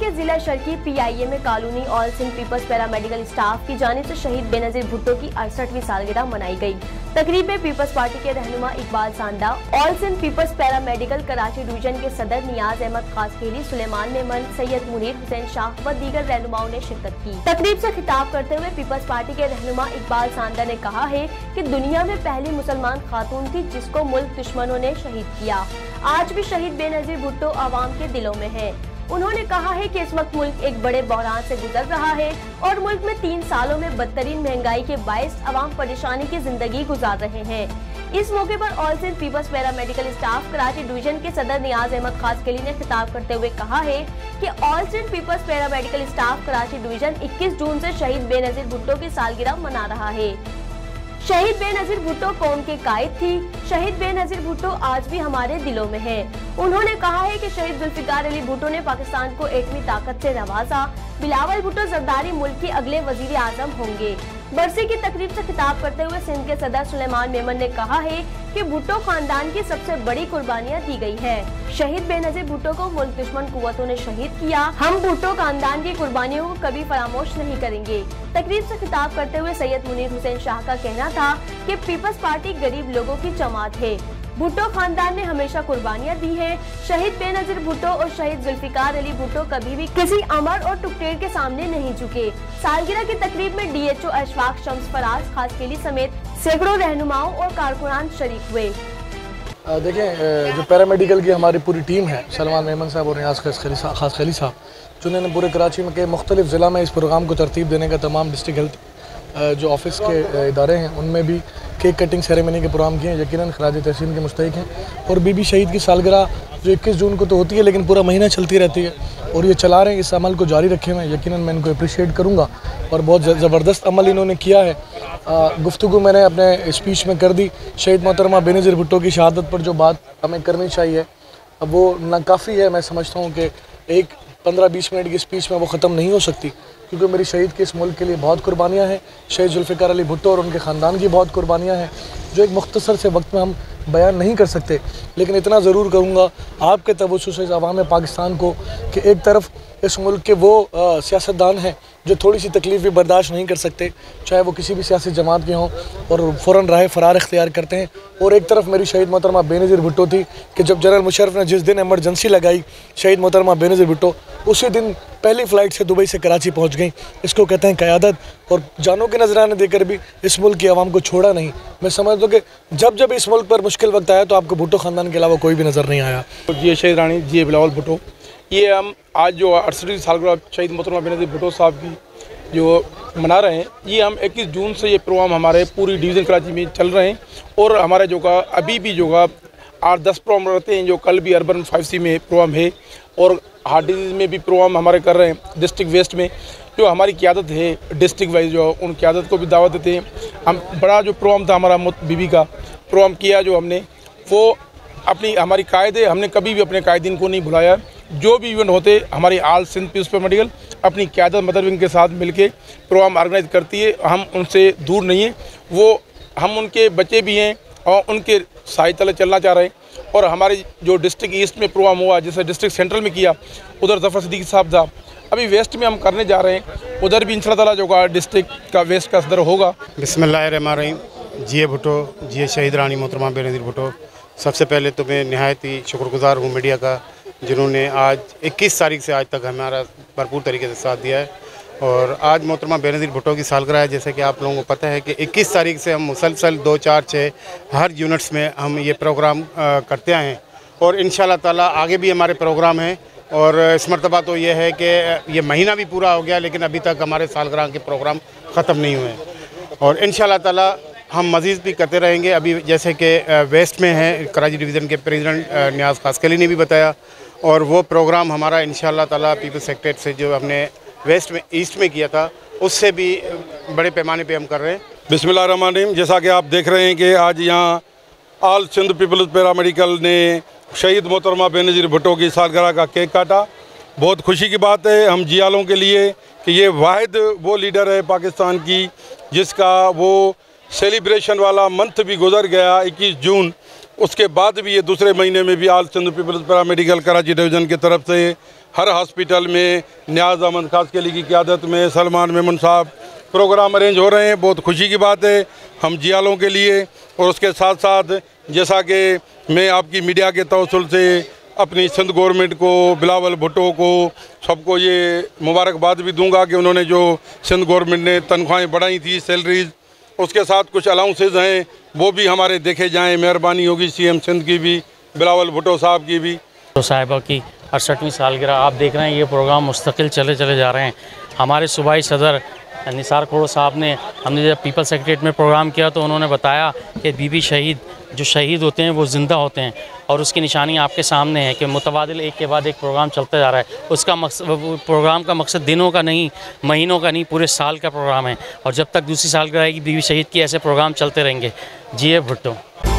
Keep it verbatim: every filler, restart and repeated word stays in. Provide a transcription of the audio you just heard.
के जिला शर्की पीआईए में colony all Sindh peoples paramedical staff की जानिब से शहीद बेनजीर भुट्टो की अड़सठवीं सालगिरह मनाई गई। तकरीब में पीपल्स पार्टी के रहनुमा Iqbal Sanda, all Sindh peoples paramedical Karachi division के सदर नियाज अहमद खासखेली, सुलेमान मेमन, सैयद मुनीर हुसैन शाह व दीगर रहनुमाओं ने शिरकत की। तकरीब से खिताब करते हुए पीपल्स पार्टी के रहनुमा इकबाल सांडा ने कहा है कि दुनिया में पहली मुसलमान खातून थी जिसको मुल्क दुश्मनों ने शहीद किया। आज भी शहीद बेनजीर भुट्टो आवाम के दिलों में है। उन्होंने कहा है कि इस वक्त मुल्क एक बड़े बहरान से गुजर रहा है और मुल्क में तीन सालों में बदतरीन महंगाई के बायस अवाम परेशानी की जिंदगी गुजार रहे हैं। इस मौके पर all Sindh peoples paramedical staff Karachi division के सदर नियाज अहमद खासखेली ने खिताब करते हुए कहा है कि all Sindh peoples paramedical staff Karachi division इक्कीस जून से शहीद बेनजीर भुट्टो की सालगिरह मना रहा है। शहीद बेनजीर भुट्टो कौम के कायद थी। शहीद बेनजीर भुट्टो आज भी हमारे दिलों में है। उन्होंने कहा है कि शहीद जुल्फिकार अली भुट्टो ने पाकिस्तान को एटमी ताकत से नवाजा। बिलावल भुट्टो जरदारी मुल्क के अगले वजीर आजम होंगे। बरसी की तकरीब से खिताब करते हुए सिंध के सदर सुलेमान मेमन ने कहा है कि भुट्टो खानदान की सबसे बड़ी कुर्बानियां दी गई है। शहीद बेनजीर भुट्टो को मुल्क दुश्मन कुव्वतों ने शहीद किया। हम भुट्टो खानदान की कुर्बानियों को कभी फरामोश नहीं करेंगे। तकरीब से खिताब करते हुए सैयद मुनीर हुसैन शाह का कहना था कि पीपल्स पार्टी गरीब लोगों की जमात है। भुट्टो खानदान ने हमेशा कुर्बानियां दी हैं। शहीद बेनजीर भुट्टो और शहीद जुल्फिकार अली भुट्टो कभी भी किसी अमर और टुकटेर के सामने नहीं झुके। सालगिरह की तकरीब में डीएचओ अशफाक शम्स फराज खासखेली समेत सैकड़ों रहनुमाओं और कारकुनान शरीक हुए। देखें, जो पैरामेडिकल की हमारी पूरी टीम है, सलमान मेमन साहब और नियाज खासखेली साहब, जिन्होंने पूरे कराची में के मुख्तलिफ ज़िला में इस प्रोग्राम को तरतीब देने का, तमाम डिस्ट्रिक्ट हेल्थ जो ऑफिस के इदारे हैं उनमें भी केक कटिंग सेरेमनी के प्रोग्राम किए हैं, यकीनन खराज तहसीन के मुस्तहिक हैं। और बीबी शहीद की सालगिरह जो इक्कीस जून को तो होती है लेकिन पूरा महीना चलती रहती है और ये चला रहे हैं, इस अमल को जारी रखे हुए हैं। यकीनन मैं इनको अप्रिशिएट करूँगा और बहुत ज़बरदस्त अमल इन्होंने किया है। गुफ्तगू मैंने अपने स्पीच में कर दी। शहीद मोहतरमा बेनजीर भुट्टो की शहादत पर जो बात हमें करनी चाहिए अब वो नाकाफ़ी है। मैं समझता हूँ कि एक पंद्रह बीस मिनट की स्पीच में वो ख़त्म नहीं हो सकती, क्योंकि मेरी शहीद के इस मुल्क के लिए बहुत कुर्बानियाँ हैं। शहीद जुल्फिकार अली भुट्टो और उनके ख़ानदान की बहुत कुर्बानियाँ हैं जो एक मुख्तसर से वक्त में हम बयान नहीं कर सकते। लेकिन इतना ज़रूर करूँगा आपके तवज्जो से अवाम पाकिस्तान को कि एक तरफ इस मुल्क के वो सियासतदान हैं जो थोड़ी सी तकलीफ भी बर्दाश्त नहीं कर सकते, चाहे वो किसी भी सियासी जमात के हों, और फ़ौरन राह फ़रार इख्तियार करते हैं। और एक तरफ मेरी शहीद मोहतरमा बेनजीर भुट्टो थी कि जब जनरल मुशर्रफ ने जिस दिन एमरजेंसी लगाई, शहीद मोहतरमा बेनजीर भुट्टो उसी दिन पहली फ़्लाइट से दुबई से कराची पहुँच गई। इसको कहते हैं क़यादत। और जानों के नजराने देकर भी इस मुल्क की आवाम को छोड़ा नहीं। मैं समझता हूँ कि जब जब इस मुल्क पर मुश्किल वक्त आया तो आपको भुट्टो ख़ानदान के अलावा कोई भी नज़र नहीं आया। जी शहीद रानी जी बिलावल भुट्टो, ये हम आज जो अड़सठवीं सालगिरह शहीद मोहतरमा बेनजीर भुट्टो साहब की जो मना रहे हैं, ये हम इक्कीस जून से ये प्रोग्राम हमारे पूरी डिवीज़न कराची में चल रहे हैं। और हमारे जो का अभी भी जो का आठ दस प्रोग्राम रहते हैं, जो कल भी अर्बन फाइव सी में प्रोग्राम है और हार्ट डिजीज़ में भी प्रोग्राम हमारे कर रहे हैं। डिस्ट्रिक्ट वेस्ट में जो हमारी क़यादत है डिस्ट्रिक्ट वाइज, जो उन क़यादत को भी दावत देते हैं। हम बड़ा जो प्रोग्राम था हमारा बीबी का प्रोग्राम किया जो हमने, वो अपनी हमारी कायदे, हमने कभी भी अपने कायदीन को नहीं भुलाया। जो भी इवेंट होते हमारी ऑल सिंध पीपल्स पैरामेडिकल अपनी क़यादत मदर विंग के साथ मिलके प्रोग्राम ऑर्गेनाइज करती है। हम उनसे दूर नहीं हैं, वो हम उनके बच्चे भी हैं और उनके साए तले चलना चाह रहे हैं। और हमारे जो डिस्ट्रिक्ट ईस्ट में प्रोग्राम हुआ, जैसे डिस्ट्रिक्ट सेंट्रल में किया, उधर जफ़र सिद्दीकी साहब था। अभी वेस्ट में हम करने जा रहे हैं, उधर भी इंशाअल्लाह ताला जो का डिस्ट्रिक्ट का वेस्ट का सदर होगा। बिस्मिल्लाहिर्रहमानिर्रहीम। जिए भुट्टो, जिए शहीद रानी मोहतरमा बेनजीर भुट्टो। सबसे पहले तो मैं नहायत ही शुक्रगुज़ार हूँ मीडिया का, जिन्होंने आज इक्कीस तारीख से आज तक हमारा भरपूर तरीके से साथ दिया है। और आज मोहतरमा बेनजीर भुट्टो की सालगिरह है। जैसे कि आप लोगों को पता है कि इक्कीस तारीख से हम मुसलसल दो चार छः हर यूनिट्स में हम ये प्रोग्राम आ, करते आए हैं और इंशाअल्लाह ताला आगे भी हमारे प्रोग्राम हैं। और इस मरतबा तो ये है कि ये महीना भी पूरा हो गया लेकिन अभी तक हमारे सालगिरह के प्रोग्राम ख़त्म नहीं हुए हैं और इंशाअल्लाह ताला हम मज़ीद भी करते रहेंगे। अभी जैसे कि वेस्ट में है, कराची डिवीज़न के प्रेसिडेंट नियाज खासखेली ने भी बताया, और वो प्रोग्राम हमारा इंशाअल्लाह ताला पीपल्स सेक्रेटरी से जो हमने वेस्ट में ईस्ट में किया था उससे भी बड़े पैमाने पे हम कर रहे हैं। बिस्मिल्लाहिर्रहमानिर्रहीम। जैसा कि आप देख रहे हैं कि आज यहाँ ऑल सिंध पीपल्स पैरामेडिकल ने शहीद मोहतरमा बेनजीर भुट्टो की सालगिरह का केक काटा। बहुत खुशी की बात है हम जियालों के लिए कि ये वाहिद वो लीडर है पाकिस्तान की जिसका वो सेलिब्रेशन वाला मंथ भी गुजर गया इक्कीस जून, उसके बाद भी ये दूसरे महीने में भी all Sindh peoples paramedical Karachi division की तरफ से हर हॉस्पिटल में न्याज अहमद खास अली की क़यादत में सलमान मेमन साहब प्रोग्राम अरेंज हो रहे हैं। बहुत खुशी की बात है हम जियालों के लिए। और उसके साथ साथ जैसा कि मैं आपकी मीडिया के तवस्सुल से अपनी सिंध गवर्नमेंट को, बिलावल भुट्टो को, सबको ये मुबारकबाद भी दूंगा कि उन्होंने जो सिंध गवर्नमेंट ने तनख्वाहें बढ़ाई थी, सैलरीज, उसके साथ कुछ अलाउंसेज हैं वो भी हमारे देखे जाएं। मेहरबानी होगी सीएम सिंध की भी, बिलावल भुट्टो साहब की भी। तो साहिबा की अड़सठवीं सालगिरह आप देख रहे हैं, ये प्रोग्राम मुस्तकिल चले चले जा रहे हैं। हमारे सूबाई सदर निसार खोड़ो साहब ने, हमने जब पीपल सेक्रेटरीट में प्रोग्राम किया तो उन्होंने बताया कि बीबी शहीद जो शहीद होते हैं वो ज़िंदा होते हैं, और उसकी निशानी आपके सामने है कि मुतबादिल एक के बाद एक प्रोग्राम चलता जा रहा है। उसका मकसद, प्रोग्राम का मकसद दिनों का नहीं, महीनों का नहीं, पूरे साल का प्रोग्राम है। और जब तक दूसरी सालगिरह आएगी बीबी शहीद की, ऐसे प्रोग्राम चलते रहेंगे। जी ए भुट्टो।